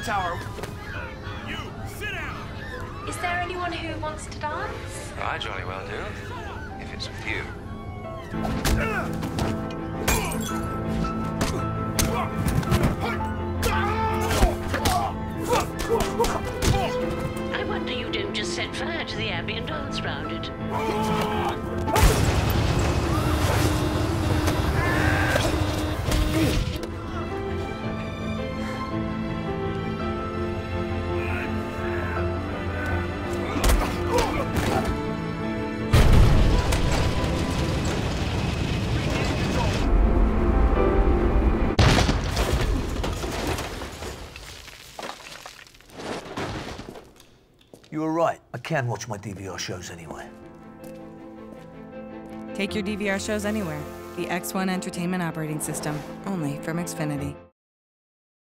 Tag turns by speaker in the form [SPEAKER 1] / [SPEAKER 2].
[SPEAKER 1] tower.
[SPEAKER 2] You, sit down!
[SPEAKER 3] Is there anyone who wants to dance?
[SPEAKER 4] I jolly well do, if it's with you.
[SPEAKER 5] I wonder you don't just set fire to the Abbey and dance round it.
[SPEAKER 6] You were right. I can watch my DVR shows anywhere.
[SPEAKER 7] Take your DVR shows anywhere. The X1 Entertainment Operating System, only from Xfinity.